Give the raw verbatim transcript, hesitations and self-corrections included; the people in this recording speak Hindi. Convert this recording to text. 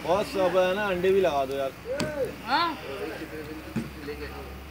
बहुत सब है ना, अंडे भी लगा दो यार। हाँ